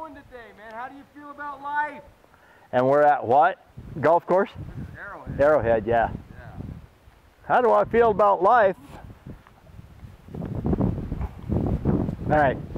doing today, man? How do you feel about life? And we're at what? Golf course? This is Arrowhead. Arrowhead, yeah. Yeah. How do I feel about life? All right.